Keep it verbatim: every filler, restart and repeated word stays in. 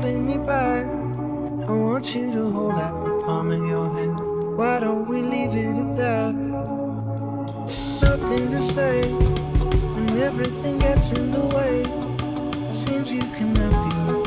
holding me back. I want you to hold out the palm of your hand. Why don't we leave it at that? Nothing to say when everything gets in the way. Seems you cannot be